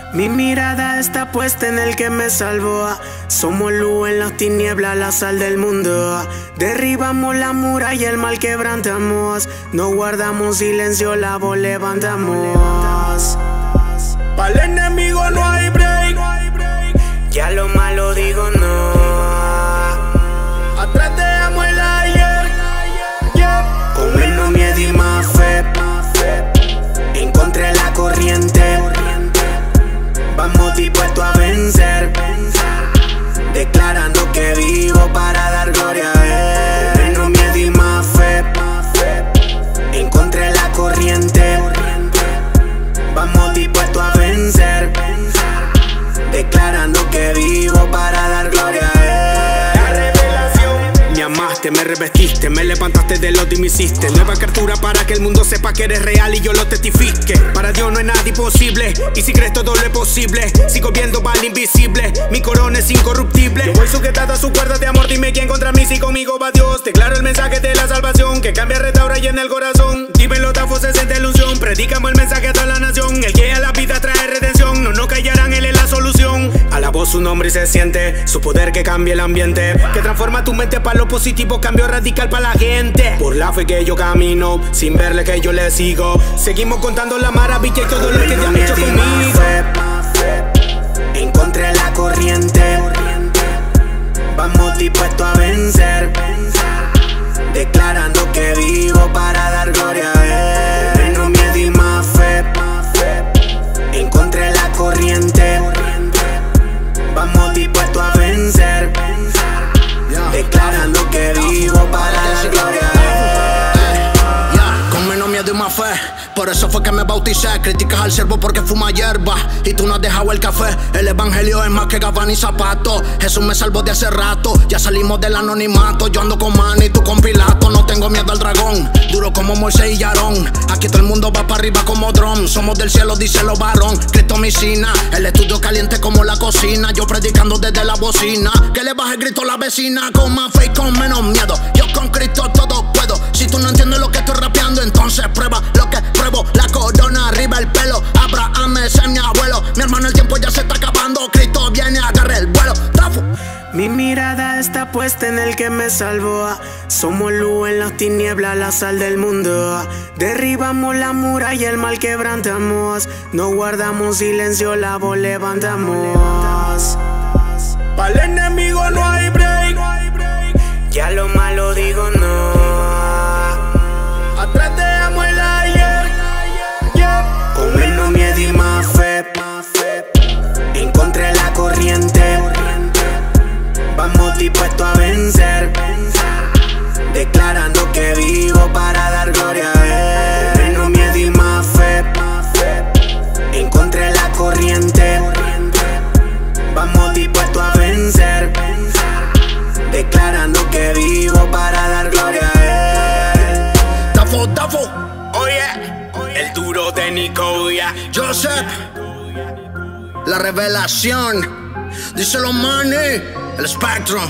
Mi mirada está puesta en el que me salvó. Somos luz en las tinieblas, la sal del mundo. Derribamos la muralla, el mal quebrantamos. No guardamos silencio, la voz levantamos. Para el enemigo no hay break. Ya lo malo digo no. Atrás dejamos el ayer. Con menos miedo y más fe. Encontré la corriente. Vamos dispuestos a vencer, declarando que vivo para dar gloria a Él. Menos miedo y más fe. Encontré la corriente. Vamos dispuestos a vencer, declarando que vivo para dar gloria a Él. La revelación. Me amaste, me revestiste, me levantaste de lodo y me hiciste nueva criatura para que el mundo sepa que eres real y yo lo testifique. Para Dios no hay nada imposible, y si crees todo lo es posible. Sigo viendo mal invisible, mi corona es incorruptible. Yo voy sujetado a su cuerda de amor, dime quién contra mí si conmigo va Dios. Declaro el mensaje de la salvación, que cambia, restaura y en el corazón. Dímelo, Tafo, se siente ilusión. Predicamos el mensaje a toda la nación, el que a la vida trae redención. No nos callarán, Él es la solución. Alabo su nombre y se siente su poder que cambia el ambiente, que transforma tu mente para lo positivo, cambio radical para la gente. Por la fe que yo camino, sin verle que yo le sigo. Seguimos contando la maravilla y todo lo que Dios ha hecho conmigo. Encontré la corriente. Vamos dispuestos a vencer, declarando que vivo para dar gloria a Él. Menos miedo y más fe. Encontré la corriente. Vamos dispuestos a vencer, declarando que vivo para dar gloria a Él. Con menos miedo y más fe. Por eso fue que me bauticé. Criticas al siervo porque fuma hierba y tú no has dejado el café. El evangelio es más que gabán y zapatos. Jesús me salvó de hace rato. Ya salimos del anonimato. Yo ando con Manny, tú con Pilato. No tengo miedo al dragón, duro como Moisés y Aarón. Aquí todo el mundo va para arriba como dron. Somos del cielo, díselo varón. Cristo mi sina, el estudio caliente como la cocina. Yo predicando desde la bocina, que le baje el grito a la vecina. Con más fe y con menos miedo, yo con Cristo todo puedo. Si tú no entiendes lo que estoy rapeando, entonces prueba lo que pruebo. La corona arriba el pelo, Abraham es mi abuelo. Mi hermano, el tiempo ya se está acabando. Cristo viene, agarre el vuelo. Tafo. Mi mirada está puesta en el que me salvó. Somos luz en las tinieblas, la sal del mundo. Derribamos la muralla, el mal quebrantamos. No guardamos silencio, la voz levantamos. Para el enemigo no hay break. Ya lo malo digo no. Atrás dejamos el ayer. Con menos miedo y más fe. Encontré la corriente. Vamos dispuestos a vencer, declarando que vivo para dar gloria a Él. Menos miedo y más fe. Encontré la corriente. Vamos dispuestos a vencer, declarando que vivo para dar gloria a Él. Tafo, Tafo. Oye, el duro de Nicoya. Joseph, la revelación. Díselo, Manny, el Spectrum.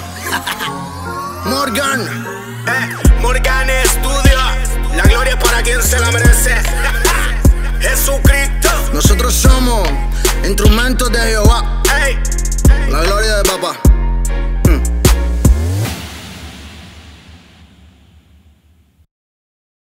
Morgan. Morgan Studio. La gloria es para quien se la merece. Jesucristo. Nosotros somos instrumentos de Jehová. Hey.